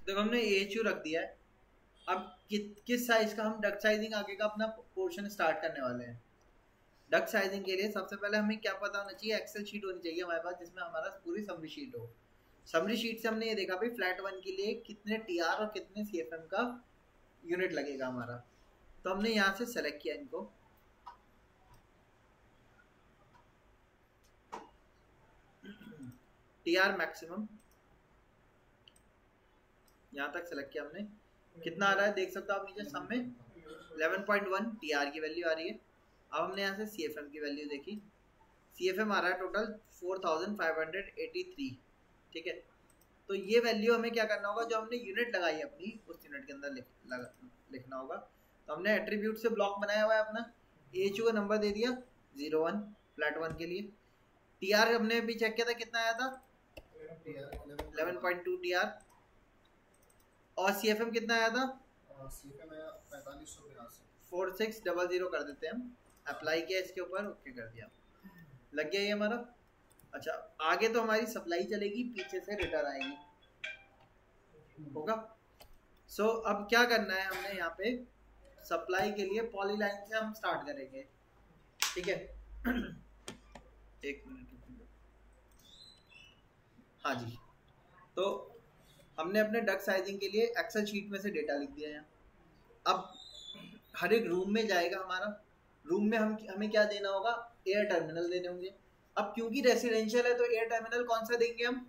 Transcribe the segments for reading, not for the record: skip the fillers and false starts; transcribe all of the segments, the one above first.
देखो हमने AHU रख दिया है। अब किस साइज का हम डक साइजिंग आगे का अपना पोर्शन स्टार्ट करने वाले हैं। डक साइजिंग के लिए सबसे पहले हमें क्या पता होना चाहिए, एक्सेल शीट होनी चाहिए हमारे पास जिसमें हमारा पूरी समरी शीट हो। समरी शीट से हमने ये देखा भाई फ्लैट 1 के लिए कितने TR और कितने CFM का यूनिट लगेगा हमारा। तो हमने यहाँ से सेलेक्ट किया इनको, TR मैक्सिमम यहाँ तक सेलेक्ट किया हमने। कितना आ रहा है देख सकते हो आप नीचे सम में 11.1 TR की वैल्यू आ रही है। अब हमने यहाँ से CFM की वैल्यू देखी, CFM आ रहा है टोटल 4583। ठीक है, तो ये वैल्यू हमें क्या करना होगा, जो हमने यूनिट लगाई अपनी उस यूनिट के अंदर लिखना होगा। तो हमने एट्रीब्यूट से ब्लॉक बनाया हुआ है अपना, AHU का नंबर दे दिया 01 फ्लैट 1 के लिए। TR हमने भी चेक किया था कितना आया था 11.2 TR, और CFM कितना आया था 4600 कर देते हैं हम। अप्लाई किया इसके ऊपर, ओके कर दिया, लग गया ये हमारा। अच्छा आगे तो हमारी सप्लाई चलेगी, पीछे से रिटर्न आएगी, होगा। सो अब क्या करना है हमने यहाँ पे सप्लाई के लिए पॉलीलाइन से हम स्टार्ट करेंगे। ठीक है एक मिनट, हाँ जी। तो हमने अपने डक साइजिंग के लिए एक्सेल शीट में से डेटा लिख दिया है। अब हर एक रूम में जाएगा हमारा, रूम में हमें क्या देना होगा, एयर टर्मिनल देने होंगे। अब क्योंकि रेसिडेंशियल है तो एयर टर्मिनल कौन सा देंगे हम,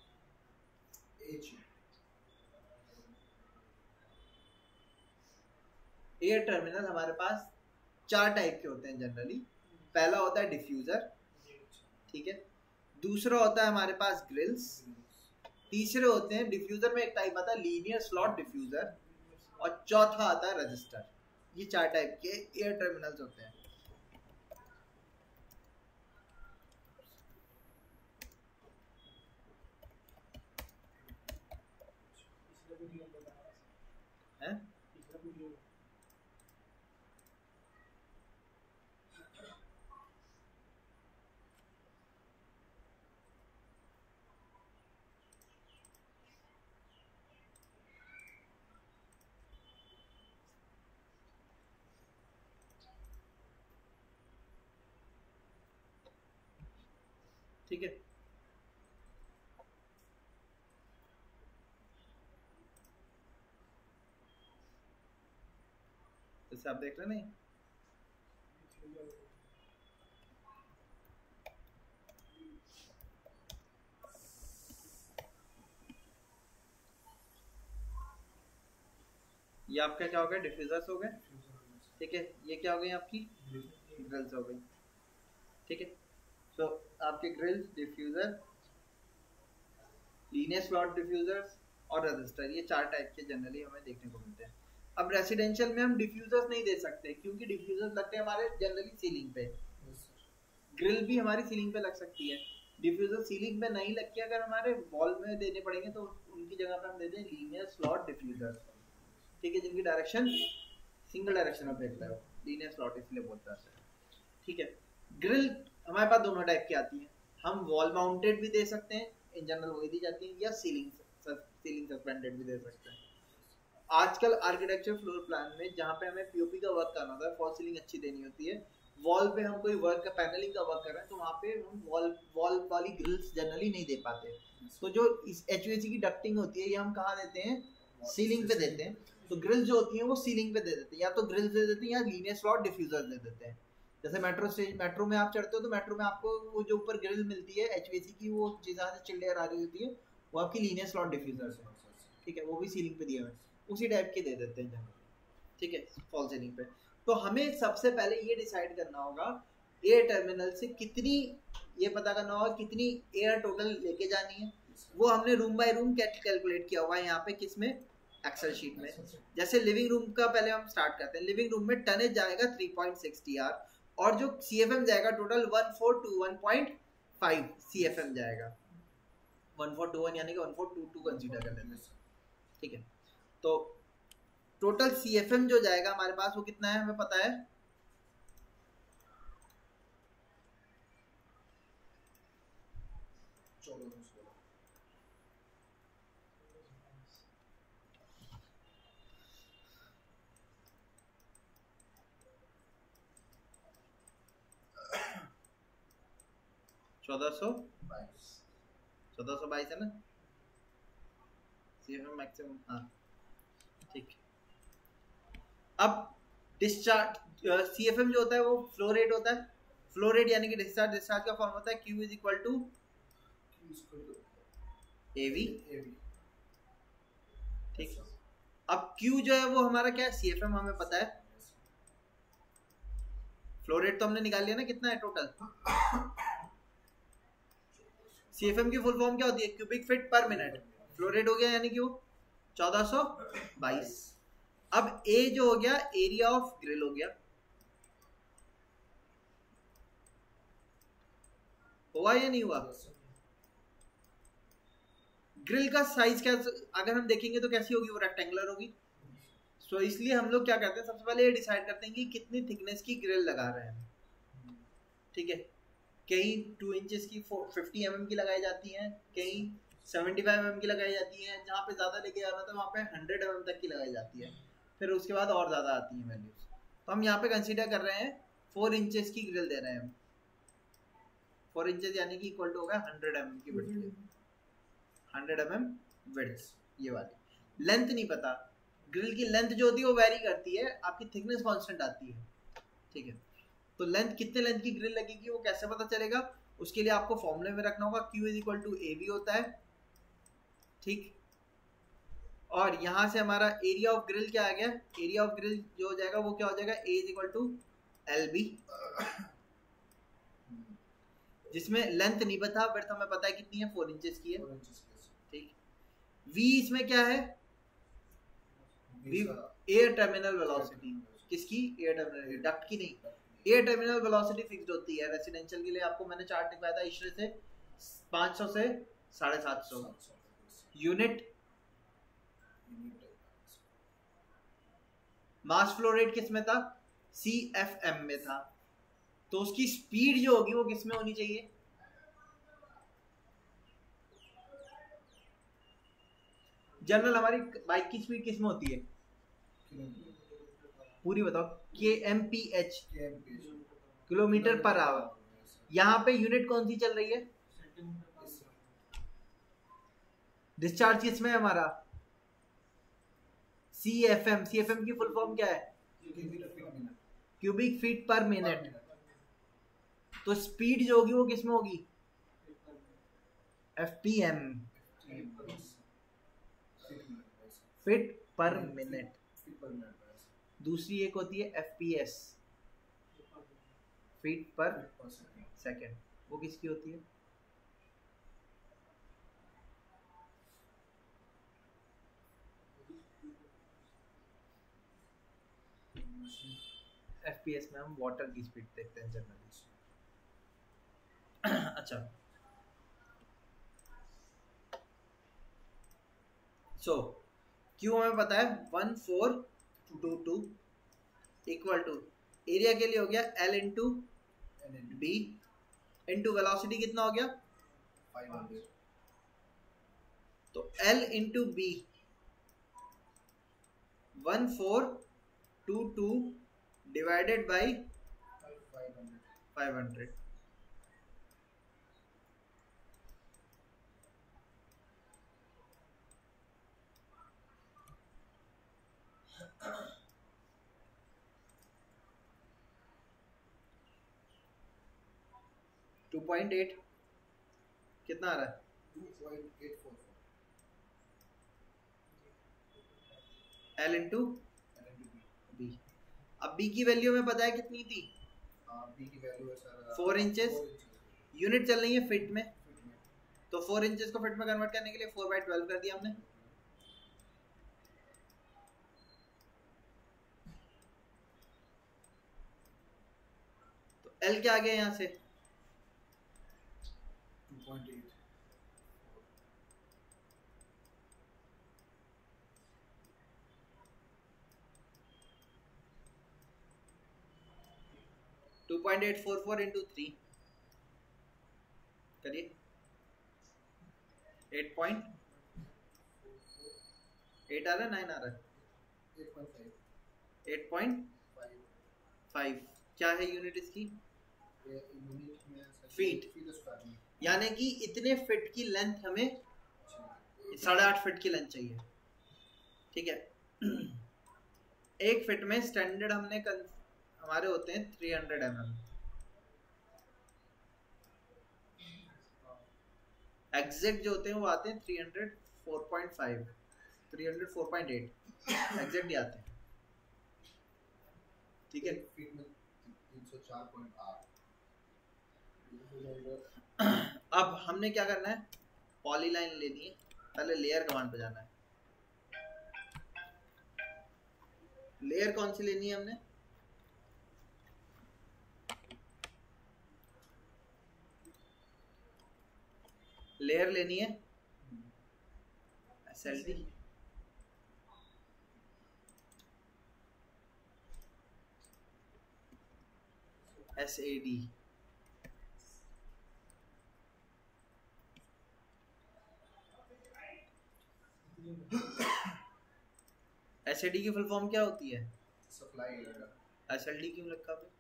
एयर टर्मिनल हमारे पास 4 टाइप के होते हैं जनरली। पहला होता है डिफ्यूजर, ठीक है, दूसरा होता है हमारे पास ग्रिल्स, तीसरे होते हैं डिफ्यूजर में एक टाइप आता है लीनियर स्लॉट डिफ्यूजर, और चौथा आता है रजिस्टर। ये 4 टाइप के एयर टर्मिनल्स होते हैं। हैं? ठीक है, जैसे आप देख रहे हैं ना, ये आपका क्या हो गया, डिफ्यूजर्स हो गए। ठीक है, ये क्या हो गई आपकी, ग्रिल्स हो गई। ठीक है, तो आपके grills, diffuser, linear slot diffusers और रजिस्टर, ये 4 टाइप के जनरली हमें देखने को मिलते हैं। अब रेसिडेंशियल में हम डिफ्यूजर्स नहीं दे सकते क्योंकि डिफ्यूजर्स लगते हैं हमारे जनरली सीलिंग पे, ग्रिल भी हमारी सीलिंग पे लग सकती है। डिफ्यूजर सीलिंग पे नहीं लग के अगर हमारे वॉल में देने पड़ेंगे तो उनकी जगह पे हम दे दें लीनियर स्लॉट डिफ्यूजर। ठीक है, जिनकी डायरेक्शन सिंगल डायरेक्शन में फेंकता है, लीनियर स्लॉट इसलिए बोलता है। ठीक है, ग्रिल हमारे पास दोनों टाइप की आती है, हम वॉल माउंटेड भी दे सकते हैं, इन जनरल वही दी जाती है, या सीलिंग सस्पेंडेड भी दे सकते हैं। आजकल आर्किटेक्चर फ्लोर प्लान में जहाँ पे हमें पीओपी का वर्क करना होता है, फॉल सीलिंग अच्छी देनी होती है, वॉल पे हम कोई वर्क का पैनलिंग का वर्क कर रहे हैं तो वहाँ पे हम वॉल वाली ग्रिल्स जनरली नहीं दे पाते। तो जो इस HVAC की डक्टिंग होती है ये हम कहाँ देते हैं, सीलिंग पे देते हैं। तो ग्रिल्स जो होती हैं वो सीलिंग पे दे देते हैं, या तो ग्रिल्स दे देते हैं या लीनियर स्लॉट डिफ्यूजर दे देते हैं। जैसे मेट्रो में आप चढ़ते हो तो मेट्रो में आपको वो जो ऊपर ग्रिल मिलती है HVAC की, वो जहाँ से चिल्ड एयर आ रही होती है वो आपकी लीनियर स्लॉट डिफ्यूजर है। ठीक है, वो भी सीलिंग पे दिए हुए उसी टाइप के दे देते हैं। ठीक है, फॉल सीलिंग पे। तो हमें सबसे पहले ये डिसाइड करना होगा एयर टर्मिनल से कितनी, ये पता करना होगा कितनी एयर टोटल लेके जानी है। वो हमने रूम बाय रूम कैलकुलेट किया हुआ है यहाँ पे, किसमें, एक्सेल शीट में। जैसे लिविंग रूम का पहले हम स्टार्ट करते हैं। लिविंग रूम में टनेज जाएगा 3.6 TR, और जो CFM जाएगा टोटल 1421.5 CFM जाएगा। 1421 यानी कि 1422 कंसीडर कर लेते हैं। ठीक है, तो टोटल CFM जो जाएगा हमारे पास वो कितना है हमें पता है, 1422 है ना CFM मैक्सिमम। हाँ ठीक। अब डिस्चार्ज CFM जो होता है वो फ्लो रेट होता है। फ्लो रेट यानी कि डिस्चार्ज का फॉर्म होता है Q is equal to AV। ठीक। अब Q जो है वो हमारा क्या है, CFM हमें पता है। फ्लो रेट तो हमने निकाल लिया ना, कितना है टोटल। CFM की फुल फॉर्म क्या होती है, cubic feet per minute. Flow rate हो गया यानी कि वो 1422। अब A जो हो गया एरिया ऑफ ग्रिल हो गया, हुआ या नहीं हुआ। ग्रिल का साइज क्या, अगर हम देखेंगे तो कैसी होगी, वो रेक्टेंगुलर होगी। सो इसलिए हम लोग क्या करते हैं, सबसे पहले ये डिसाइड करते हैं कि कितनी थिकनेस की ग्रिल लगा रहे हैं। ठीक है, कहीं 2 इंचेस की 50 mm की लगाई जाती हैं, कहीं 75 mm की लगाई जाती है, जहाँ पे ज़्यादा लेके जाना था वहाँ पे 100 mm तक की लगाई जाती है, फिर उसके बाद और ज़्यादा आती हैं वैल्यूज। तो हम यहाँ पे कंसीडर कर रहे हैं 4 इंचेस की ग्रिल दे रहे हैं हम। 4 इंचेस यानी कि इक्वल टू होगा 100 mm की विड्थ, 100 mm विड्थ। ये वाली लेंथ नहीं पता, ग्रिल की लेंथ जो होती है वो वेरी करती है, आपकी थिकनेस कांस्टेंट आती है। ठीक है, तो लेंथ कितने लेंथ की ग्रिल लगेगी वो कैसे पता चलेगा, उसके लिए आपको फॉर्मूले में रखना होगा Q is equal to AB होता है। ठीक, और यहां से हमारा एरिया ऑफ ग्रिल क्या आ गया, एरिया ऑफ ग्रिल जो हो जाएगा वो क्या हो जाएगा A is equal to LB, जिसमें लेंथ नहीं पता, बट हमें पता है कितनी है, 4 इंचेस की है। ठीक, V इसमें क्या है, एयर टर्मिनल वेलोसिटी, किसकी, एयर टर्मिनल, डक्ट की नहीं। एयर टर्मिनल वेलोसिटी फिक्स्ड होती है रेसिडेंशियल के लिए, आपको मैंने चार्ट दिखाया था इशरे से 500 से 750 यूनिट। मास फ्लो रेट किस में था, CFM में था। तो उसकी स्पीड जो होगी वो किस में होनी चाहिए, जनरल हमारी बाइक की स्पीड किस में होती है, पूरी बताओ, kmph, किलोमीटर पर आवर। यहाँ पे यूनिट कौन सी चल रही है, डिस्चार्ज किस में है हमारा, CFM। CFM की फुल फॉर्म क्या है, क्यूबिक फीट पर मिनट। तो स्पीड जो होगी वो किस में होगी, FPM, फीट पर मिनट। दूसरी एक होती है FPS, फीट पर सेकंड, वो किसकी होती है, FPS में हम वाटर की स्पीड देखते हैं जनरली। अच्छा, सो Q हमें पता है 1422 इक्वल टू, एरिया के लिए हो गया L into B into velocity कितना हो गया 500, तो L into B 1422 divided by 500। Two 2.8 कितना आ रहा है, 2.844 L इंटू B। अब B की वैल्यू में पता है कितनी थी, B की वैल्यू है सर 4 इंचेस, यूनिट चल रही है फिट में, तो 4 इंचेस को फिट में कन्वर्ट करने के लिए 4/12 कर दिया हमने। तो L क्या आ गया यहाँ से 2.8, टू 2.844 इंटू 3 करिए, 8.8 आ रहा है, 9 आ रहा है, 8.5 क्या है यूनिट इसकी, फीट। यानी कि इतने फिट की लेंथ हमें 8.5 फीट की लेंथ चाहिए, ठीक है। एक फिट में स्टैंडर्ड हमारे होते हैं 300 mm, एग्जैक्ट जो होते हैं वो आते हैं 304.5 304.8 एग्जैक्ट ही आते हैं, ठीक है। फीट में 304.8। अब हमने क्या करना है, पॉलीलाइन लेनी है, पहले लेयर कमांड पे जाना है। लेयर कौन सी लेनी है हमने, लेयर लेनी है SLD, SAD, SAD की फुल फॉर्म क्या होती है, सप्लाई एरिया। SLD क्यों लिखा है,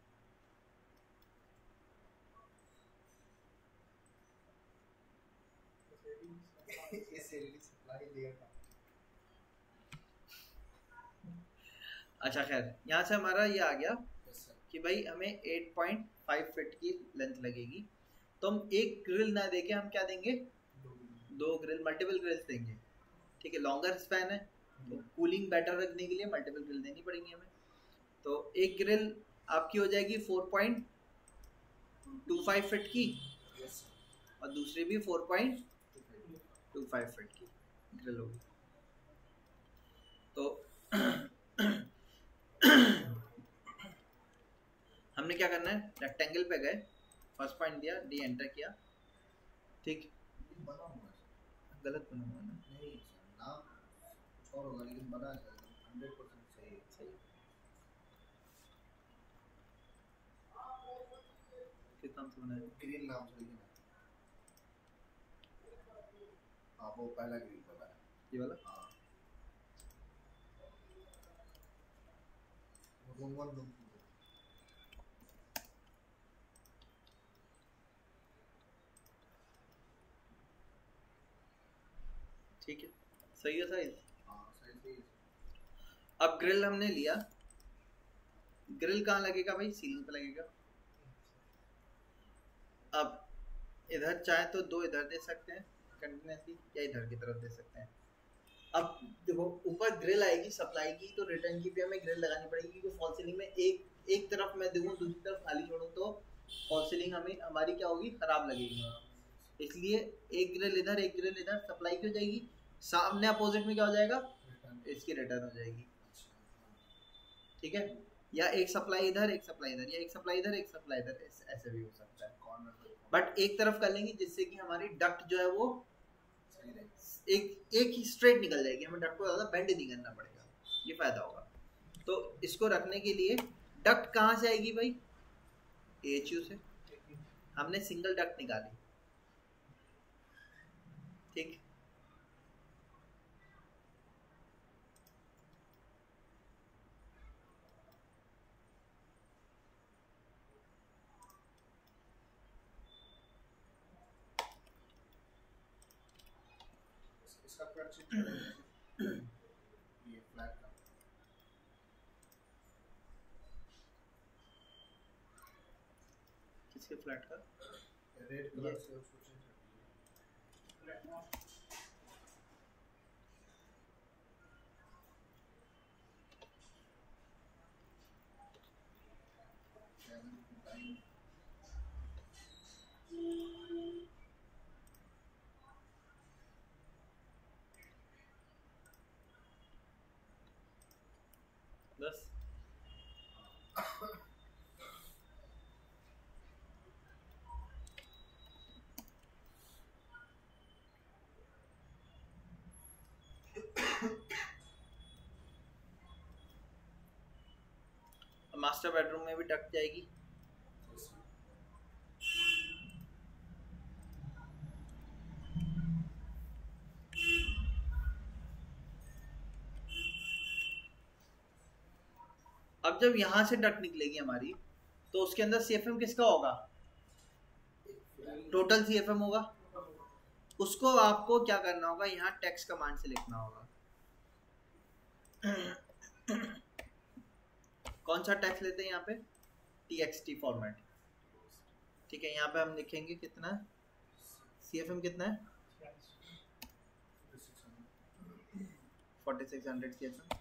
सप्लाई लेयर का। अच्छा खैर, यहाँ से हमारा ये आ गया कि भाई हमें 8.5 फीट की लेंथ लगेगी, तो हम एक ग्रिल ना देके हम क्या देंगे, दो ग्रिल, मल्टीपल ग्रिल्स देंगे, ठीक है। लॉन्गर स्पैन है तो कूलिंग बेटर रखने के लिए मल्टीपल ग्रिल देनी पड़ेगी हमें। तो एक ग्रिल आपकी हो जाएगी 4.25 फीट की और दूसरी भी 4.25 फीट की ग्रिल होगी। तो हमने क्या करना है, रेक्टेंगल पे गए, फर्स्ट पॉइंट दिया, डी एंटर किया, ठीक। गलत बना हुआ ना, नहीं नाम कुछ और होगा लेकिन बना 100% सही है। सही, किस नाम से बनाया, ग्रिल नाम से लिखना। हाँ वो पहला ग्रिल बनाया, ये वाला। हाँ रूम 1 रूम 2। ठीक है, सही है साइज। हाँ सही है। अब ग्रिल हमने लिया, ग्रिल कहाँ लगेगा भाई, सीलिंग पे लगेगा। अब इधर चाहे तो दो इधर दे सकते हैं कंटिन्यूसली, या इधर की तरफ दे सकते हैं। अब देखो ऊपर ग्रिल आएगी सप्लाई की, तो रिटर्न की भी हमें ग्रिल लगानी पड़ेगी, क्योंकि फॉल सीलिंग में एक तरफ मैं दूँ दूसरी तरफ खाली छोड़ूँ तो फॉल सीलिंग हमारी क्या होगी, खराब लगेगी। इसलिए एक ग्रिल इधर सप्लाई की हो जाएगी, सामने अपोजिट में क्या हो जाएगा, इसकी रिटर्न हो जाएगी, ठीक है। या एक सप्लाई इधर एक सप्लाई इधर, या एक सप्लाई इधर एक सप्लाई इधर, ऐसे भी हो सकता है। बट एक तरफ कर लेंगे जिससे कि हमारी डक्ट जो है वो एक ही स्ट्रेट निकल जाएगी, हमें डक्ट को ज़्यादा बेंड नहीं करना पड़ेगा, ये फायदा होगा। तो इसको रखने के लिए डक्ट कहाँ से आएगी भाई, AHU से, हमने सिंगल डक्ट निकाली, ठीक। इसका फ्लैट शीट ये फ्लैट का किसके फ्लैट का, रेड कलर से उसको चेंज कर दिया। बस मास्टर बेडरूम में भी डक्ट जाएगी, अब जब यहाँ से डक्ट निकलेगी हमारी, तो उसके अंदर CFM किसका होगा, टोटल CFM होगा, उसको आपको क्या करना होगा, यहाँ टेक्स्ट कमांड से लिखना होगा। कौन सा टेक्स्ट लेते हैं यहाँ पे, TXT फॉर्मेट, ठीक है। यहाँ पे हम लिखेंगे कितना CFM कितना है, 4600 CFM।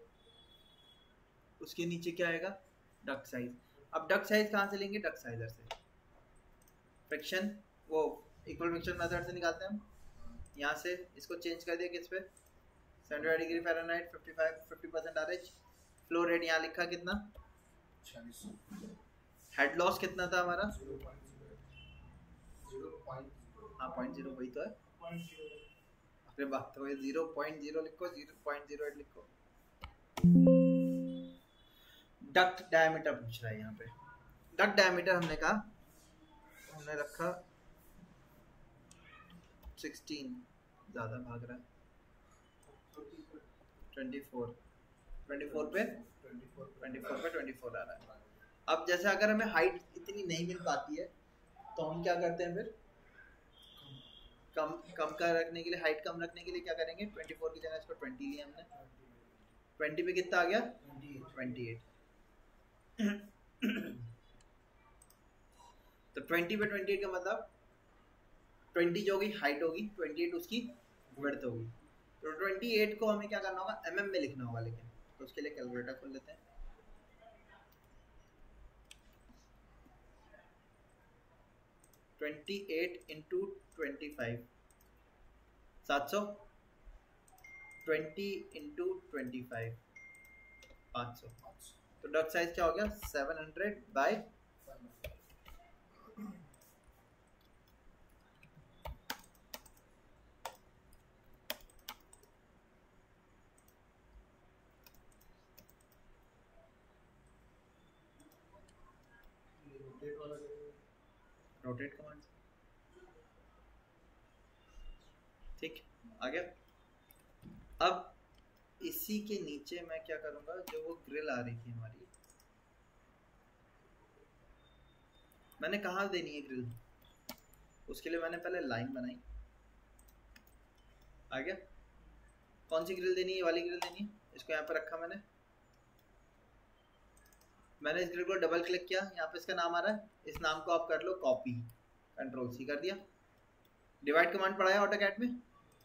उसके नीचे क्या आएगा, डक साइज। अब डक साइज कहाँ से लेंगे, डक साइजर से, फ्रिक्शन वो इक्वल फ्रिक्शन मेथड से निकालते हैं हम। यहाँ से इसको चेंज कर दिया किस पे, 75 degree Fahrenheit, 50% RH। Flow rate यहाँ लिखा कितना, 46। हेड लॉस कितना था हमारा, 0.0 हाँ 0.0 वही तो है। अरे बात तो 0.0 लिखो, 0.08 लिखो। डक्ट डायमीटर पूछ रहा है यहाँ पे। डक्ट डायमीटर हमने कहा, हमने रखा 16, ज़्यादा भाग रहा है, 24 पे 24 आ रहा है। अब जैसे अगर हमें हाइट इतनी नहीं मिल पाती है तो हम क्या करते हैं, फिर कम का रखने के लिए, हाइट कम रखने के लिए क्या करेंगे, 24 की जगह इसको 20 लिया हमने। 20 पे कितना आ गया, 28। तो 20 पे 28 का मतलब 20 जो होगी हाइट होगी, 28 उसकी विड्थ होगी। तो 28 को हमें क्या करना होगा, mm में लिखना होगा, लेकिन तो उसके लिए कैलकुलेटर खोल लेते हैं। ट्वेंटी 25 700, 20 × 25 500। तो डक साइज क्या हो गया, 700/500। रोटेट कमांड, ठीक आ गया। अब इसी के नीचे मैं क्या करूंगा, जो वो ग्रिल आ रही थी हमारी, मैंने कहाँ देनी है ग्रिल, उसके लिए मैंने पहले लाइन बनाई, आ गया। कौन सी ग्रिल देनी है, ये वाली ग्रिल देनी है, इसको यहाँ पर रखा मैंने इस ग्रिल को डबल क्लिक किया, यहाँ पे इसका नाम आ रहा है, इस नाम को आप कर लो कॉपी, Ctrl+C कर दिया। डिवाइड कमांड पढ़ा है ऑटोकैड में,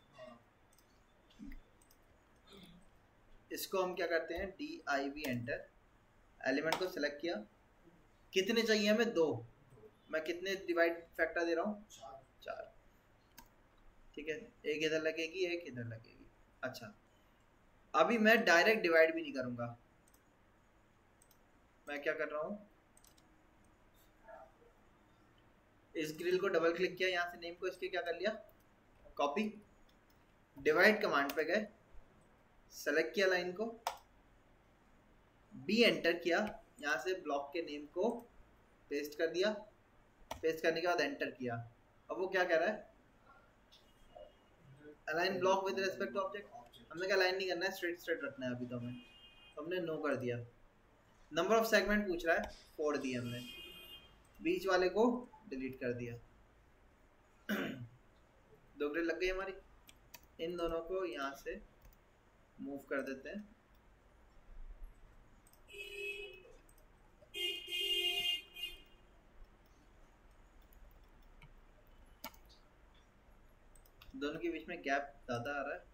इसको हम क्या करते हैं, div एंटर, एलिमेंट को सिलेक्ट किया, कितने चाहिए हमें, 2। मैं कितने डिवाइड फैक्टर दे रहा हूँ, 4, ठीक है। एक इधर लगेगी, एक इधर लगेगी। अच्छा, अभी मैं डायरेक्ट डिवाइड भी नहीं करूंगा, मैं क्या कर रहा हूँ, इस ग्रिल को डबल क्लिक किया, यहाँ से नेम को इसके क्या कर लिया, कॉपी, डिवाइड कमांड पे गए, सेलेक्ट किया लाइन को, बी एंटर किया, यहाँ से ब्लॉक के नेम को पेस्ट कर दिया, पेस्ट करने के बाद एंटर किया। अब वो क्या कह रहा है, align block with respect to object. हमने क्या अलाइन नहीं करना है, स्ट्रेट रखना है अभी तो हमें, तो हमने नो कर दिया। नंबर ऑफ सेगमेंट पूछ रहा है, 4 दिए हमने, बीच वाले को डिलीट कर दिया। 2 ग्रिड लग गई हमारी, इन दोनों को यहाँ से मूव कर देते हैं। दोनों के बीच में गैप ज़्यादा आ रहा है,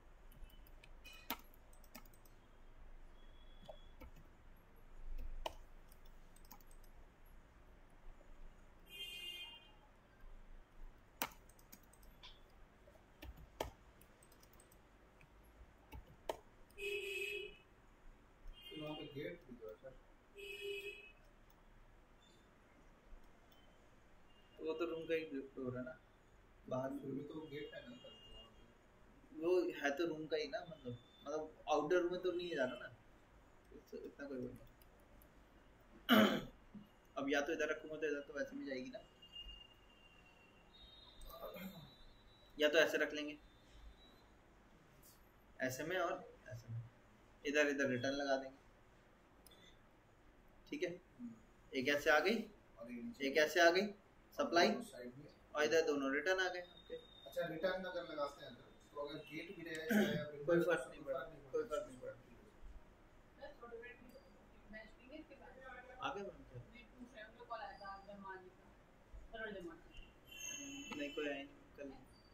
गेट भी तो है सर, तो वो तो रूम का ही डोर है ना, बाहर में तो गेट है ना सर, वो है तो रूम का ही ना, मतलब आउटडोर में तो नहीं जा रहा ना, इतना कोई नहीं। अब या तो इधर रखूंगा तो इधर तो वैसे भी जाएगी ना, या तो ऐसे रख लेंगे, ऐसे में और ऐसे में, इधर इधर रिटर्न लगा देंगे, ठीक है। एक ऐसे आ गई, एक ऐसे आ गई सप्लाई, और इधर दोनों रिटर्न आ गए आपके। अच्छा रिटर्न अगर लगाते हैं तो अगर गेट भी रहे कोई फर्क नहीं पड़ता, कोई फर्क नहीं पड़ता। आगे बढ़ते हैं। नहीं कोई आया नहीं कल,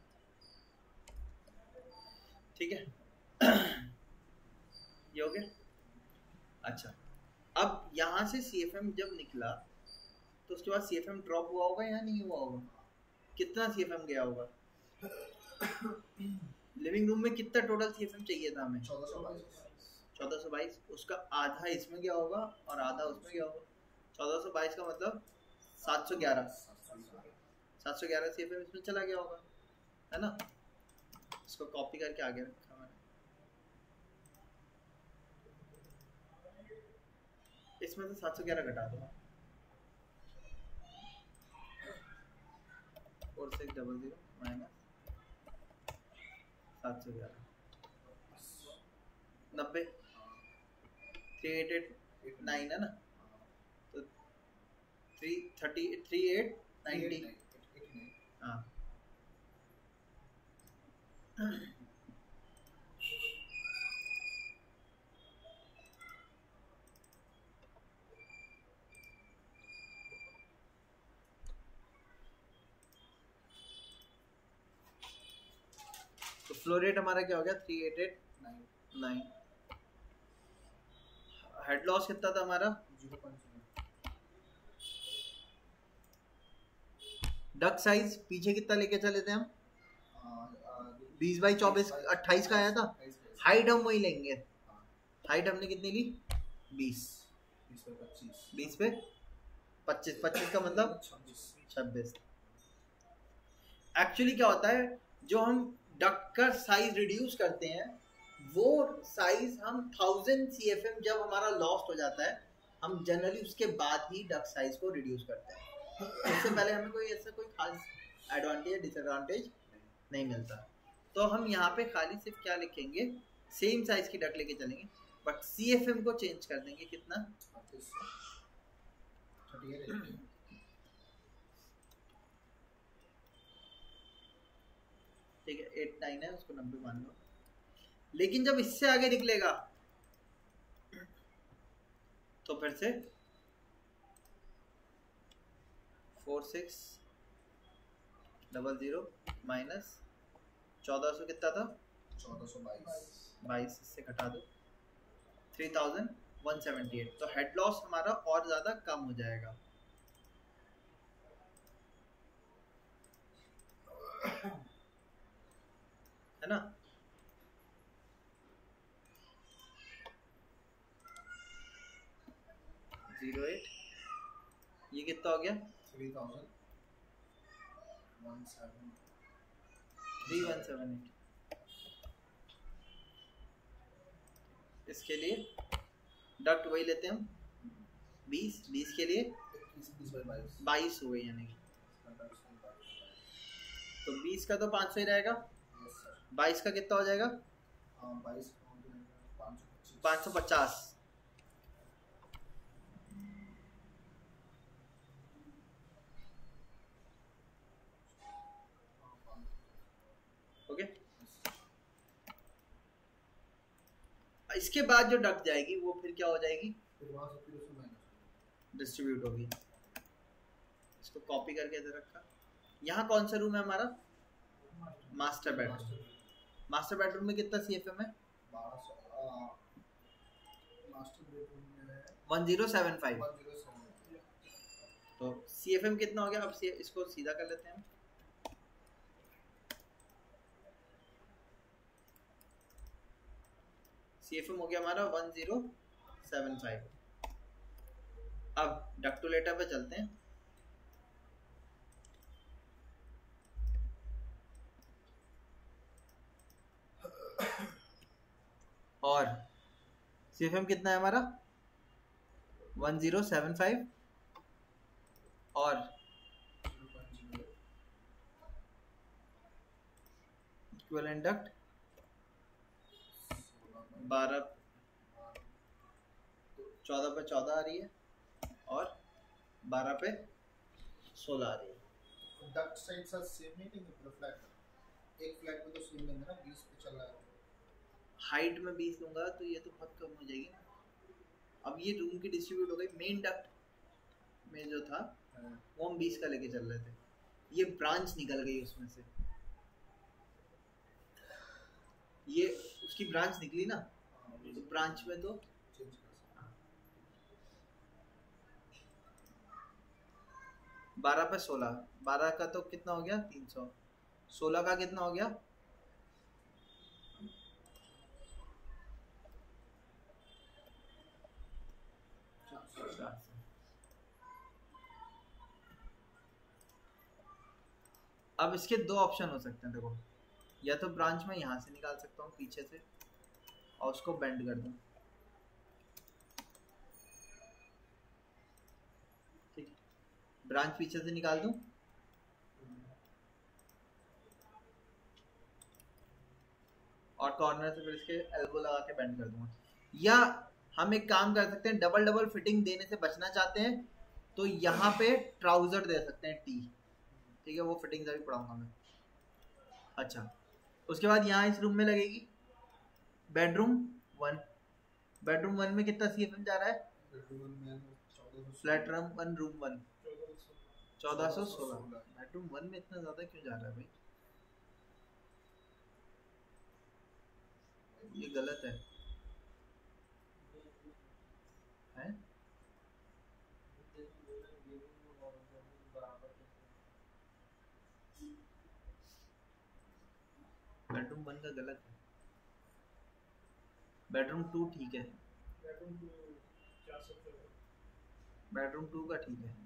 ठीक है। ये हो गया। अच्छा अब यहाँ से CFM जब निकला तो उसके बाद CFM ड्रॉप हुआ होगा या नहीं हुआ होगा? कितना CFM गया होगा? लिविंग रूम में कितना टोटल CFM चाहिए था हमें? 1422। उसका आधा इसमें गया होगा और आधा उसमें गया होगा। 1422 का मतलब 711 CFM इसमें चला गया होगा, है ना? इसको कॉपी करके आगे रखा मैंने। इसमें से 711 घटा दो। 4600 माइनस 711 90 3889 है ना? तो 3890 हाँ। तो फ्लो रेट हमारा क्या हो गया? 3889। हेड लॉस कितना था हमारा? 0.7। डक साइज पीछे कितना लेके चले थे हम? 20 बाई 24 28 का आया था। हाइट हम वही लेंगे। हाइट हमने कितनी ली? 20 पे 25 25 का मतलब 26। एक्चुअली क्या होता है, जो हम डक्ट का साइज रिड्यूस करते हैं वो साइज हम 1000 CFM जब हमारा लॉस्ट हो जाता है, हम जनरली उसके बाद ही डक्ट साइज को रिड्यूस करते हैं। इससे पहले हमें कोई ऐसा कोई खास एडवांटेज या डिसएडवांटेज नहीं मिलता। तो हम यहाँ पे खाली सिर्फ क्या लिखेंगे, सेम साइज की डक लेके चलेंगे बट CFM को चेंज कर देंगे। कितना? ठीक है 89 है, उसको 90 मान लो। लेकिन जब इससे आगे निकलेगा तो फिर से 4600 माइनस 1400 कितना था? 1422 इससे घटा दो 3178। तो हेड लॉस हमारा और ज्यादा कम हो जाएगा। है ना? जीरो 8 ये कितना हो गया? 3178। इसके लिए डक्ट वही लेते हैं हम 20 के लिए 22 हो गई, यानी तो 20 का तो 500 ही रहेगा। 22 का कितना हो जाएगा? 550। ओके। इसके बाद जो डक जाएगी वो फिर क्या हो जाएगी? डिस्ट्रीब्यूट होगी। इसको कॉपी करके इधर रखा। यहाँ कौन सा रूम है हमारा? Master bedroom. मास्टर बेडरूम में कितना CFM है? 1075। तो CFM कितना हो गया? अब इसको सीधा कर लेते हैं। CFM हो गया हमारा 1075। अब डक्टुलेटर पे चलते हैं। और CFM कितना है हमारा? 1075 और इक्विवेलेंट डक्ट 14 पे 14 आ रही है और 12 पे 16 आ रही है। डक्ट साइड सा सेम नहीं लेंगे पूरा फ्लैट, एक फ्लैट पे तो सेम लेंगे ना, 20 पे चल रहा है। हाइट में 20 लूंगा तो ये तो बहुत कम हो जाएगी ना। अब ये रूम की डिस्ट्रीब्यूट हो गई, मेन डक्ट में जो था वो हम 20 का लेके चल रहे थे, ये ब्रांच निकल गई उसमें से, ये उसकी ब्रांच निकली ना, तो ब्रांच में तो चेंज कर सकते 12 पे 16, 12 का तो कितना हो गया 300, 16 का कितना हो गया 400। अब इसके दो ऑप्शन हो सकते हैं देखो, या तो ब्रांच में यहाँ से निकाल सकता हूँ पीछे से और उसको बेंड कर दूँ, ठीक, ब्रांच पीछे से निकाल दूँ और कॉर्नर से फिर इसके एल्बो लगा के बेंड कर दूंगा। या हम एक काम कर सकते हैं, डबल डबल फिटिंग देने से बचना चाहते हैं तो यहाँ पे ट्राउजर दे सकते हैं टी, ठीक है, वो फिटिंग अभी पढ़ाऊंगा मैं। अच्छा, उसके बाद यहाँ इस रूम में लगेगी बेडरूम 1, बेडरूम 1 में कितना सीएफएम जा रहा है, फ्लैट रूम 1 1416, बेडरूम 1 में इतना ज्यादा क्यों जा रहा है भाई, ये गलत है हैं? बेडरूम 1 का गलत है, बेडरूम 2 ठीक है, बेडरूम 2 का ठीक है,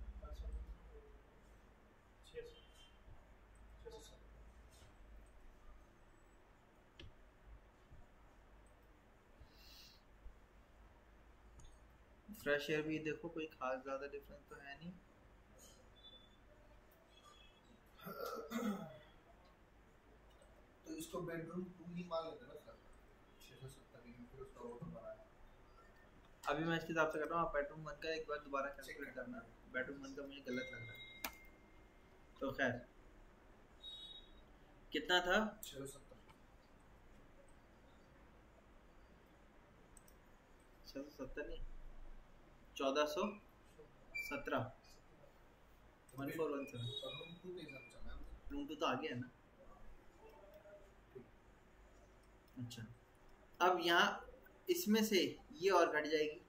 फ्रेश एयर भी देखो कोई खास ज्यादा डिफरेंस तो है नहीं, तो इसको बेडरूम 2 ही मान लेते ना सर, 670 की फिर उसका वो तो बनाया। अभी मैं इसके हिसाब से कर रहा हूँ, आप बेडरूम 1 का एक बार दोबारा कैलकुलेट करना, बेडरूम 1 का मुझे गलत लग रहा है, तो खैर कितना था 670 नहीं 1417 1417, रूम 2 तो आ गया है ना। अच्छा, अब यहाँ इसमें से ये और घट जाएगी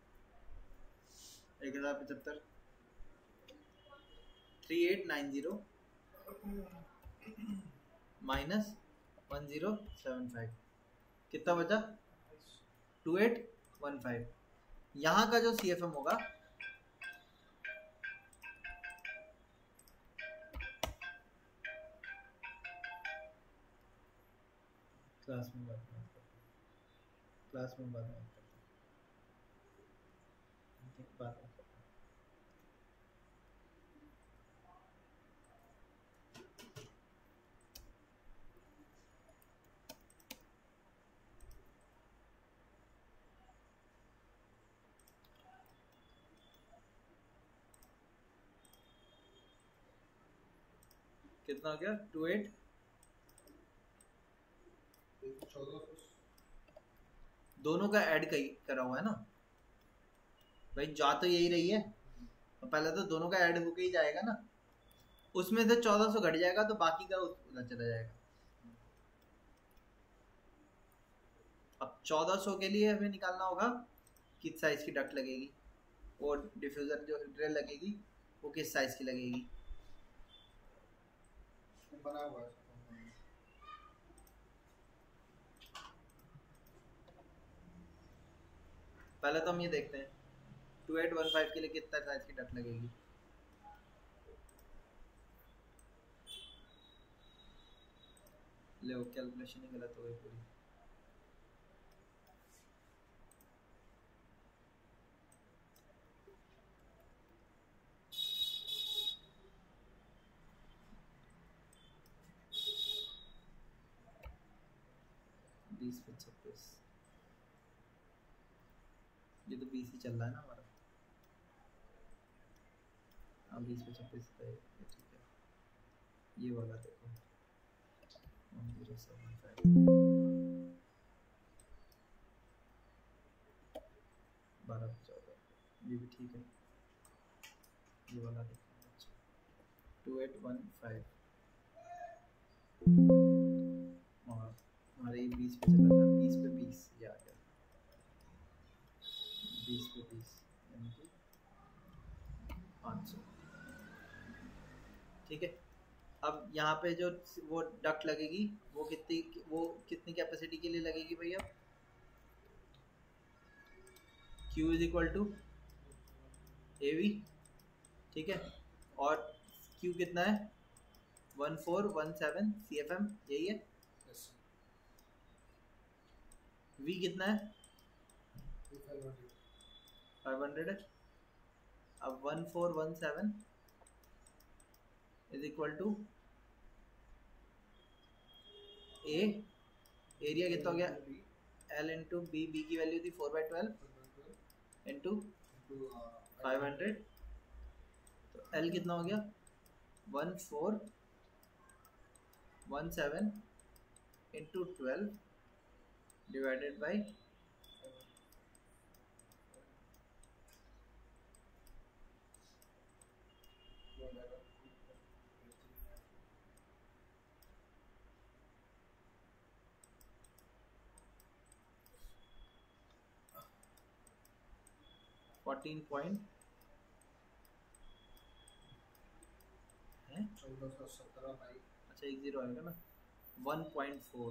1075, 3890 माइनस 1075, कितना बचा 2815, यहाँ का जो सीएफएम होगा क्लास में बात करते हैं, क्लास में बात करते हैं, बात करते हैं। कितना हो गया 28, दोनों का ऐड करा हुआ है ना भाई, जा तो यही रही है, तो पहले तो दोनों का ऐड होके ही जाएगा ना, उसमें से 1400 घट जाएगा तो बाकी का उधर चला जाएगा। अब 1400 के लिए हमें निकालना होगा किस साइज की डक्ट लगेगी, और डिफ्यूजर जो ड्रिल लगेगी वो किस साइज की लगेगी, बना हुआ है। पहले तो हम ये देखते हैं 2815 के लिए कितना साइज की डक्ट लगेगी, ले वो कैलकुलेशन ही गलत हो गई पूरी, बीस 26, ये तो 20 ही चल रहा है ना हमारा, हाँ 20 पे 26 है, ये ठीक है। ये वाला देखो 1075 1214, ये भी ठीक है। ये वाला देखो 2815 और हमारे ये 20 पे चला था, 20 पे 20 ये आ गया, 20 पे 20 यानी कि 500। ठीक है, अब यहाँ पे जो वो डक्ट लगेगी वो कितनी कैपेसिटी के लिए लगेगी भैया? Q is equal to AV, ठीक है, और Q कितना है? 1417 CFM, यही है। V कितना है? 500 है। अब 1417 is equal to A, area कितना हो गया? L इंटू बी, बी की वैल्यू थी 4/12 इंटू 500, तो L कितना हो गया? 1417 इंटू 12 डिवाइडेड बाई 14 पॉइंट है, 1417 बाई, अच्छा 10 आएगा ना, 1.4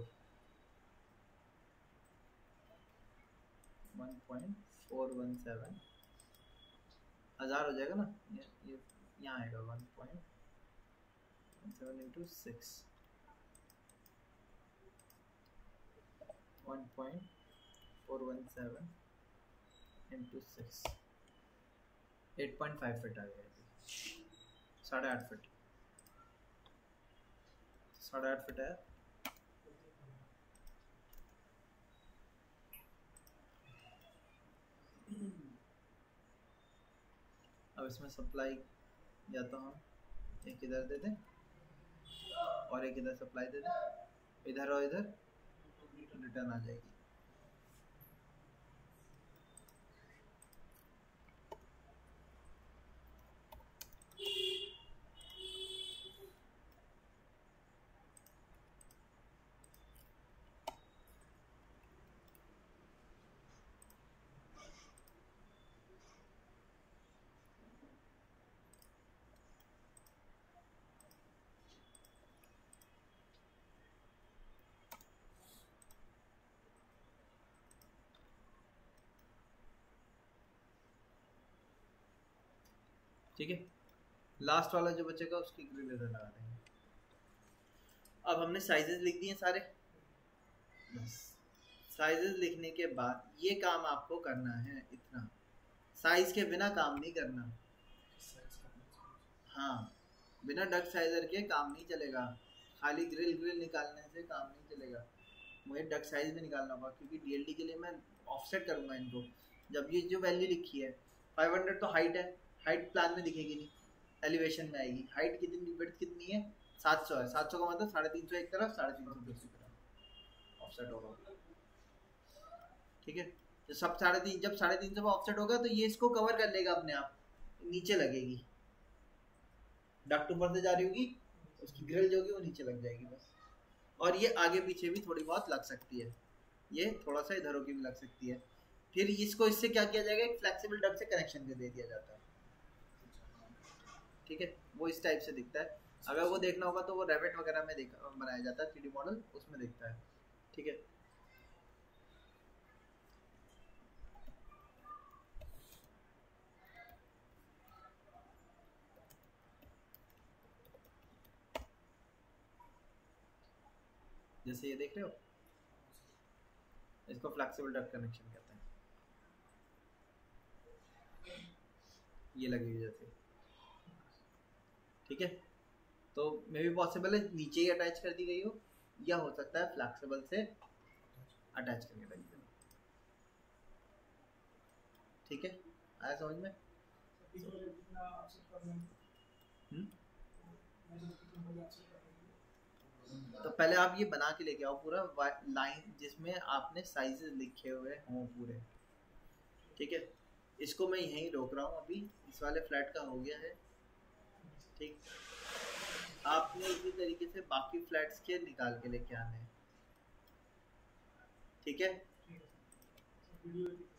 1.417 1000 हो जाएगा ना, ये यहाँ आएगा 1.7 इंटू 6 1.417 इंटू 6 8.5 फिट आ गया, 8.5 फिट, 8.5 फिट है। अब इसमें सप्लाई या तो हम एक इधर दे दें और एक इधर सप्लाई दे दें, इधर और इधर रिटर्न आ जाएगी। ठीक है, लास्ट वाला जो बचेगा उसकी ग्रिल इधर लगा देंगे। अब हमने साइजेस लिख दिए सारे, बस साइजेस लिखने के बाद ये काम आपको करना है, इतना साइज के बिना काम नहीं करना। हाँ, बिना डक साइजर के काम नहीं चलेगा, खाली ग्रिल निकालने से काम नहीं चलेगा, मुझे डक साइज भी निकालना होगा, क्योंकि डीएलडी के लिए मैं ऑफसेट करूंगा इनको। जब ये जो वैल्यू लिखी है 500 तो हाइट है, हाइट प्लान में दिखेगी नहीं, एलिवेशन में आएगी। हाइट कितनी, विड्थ कितनी है? 700 है, 700 का मतलब 350 एक तरफ, 350 दूसरी तरफ ऑफसेट होगा। ठीक है, तो सब 350, जब 350 पर ऑफसेट होगा तो ये इसको कवर कर लेगा अपने आप, नीचे लगेगी, डक्ट ऊपर से जा रही होगी, उसकी ग्रिल जो होगी वो नीचे लग जाएगी बस। और ये आगे पीछे भी थोड़ी बहुत लग सकती है, ये थोड़ा सा इधरों की भी लग सकती है। फिर इसको इससे क्या किया जाएगा, एक फ्लेक्सिबल डक्ट से कनेक्शन दे दिया जाता है। ठीक है, वो इस टाइप से दिखता है। अगर वो देखना होगा तो वो रेविट वगैरह में बनाया जाता है 3D मॉडल, उसमें दिखता है। ठीक है, जैसे ये देख रहे हो, इसको फ्लेक्सिबल डक्ट कनेक्शन कहते हैं। ये लगी हुई जैसे, ठीक है, तो मे भी पॉसिबल है नीचे ही अटैच कर दी गई हो, या हो सकता है फ्लेक्सिबल से अटैच करके रख देना। ठीक है, आया समझ में? तो पहले आप ये बना के लेके आओ पूरा लाइन जिसमें आपने साइजेस लिखे हुए हों पूरे, ठीक है। इसको मैं यहीं रोक रहा हूँ अभी, इस वाले फ्लैट का हो गया है, ठीक। आपने इसी तरीके से बाकी फ्लैट्स के निकाल के लेके आने हैं, ठीक है।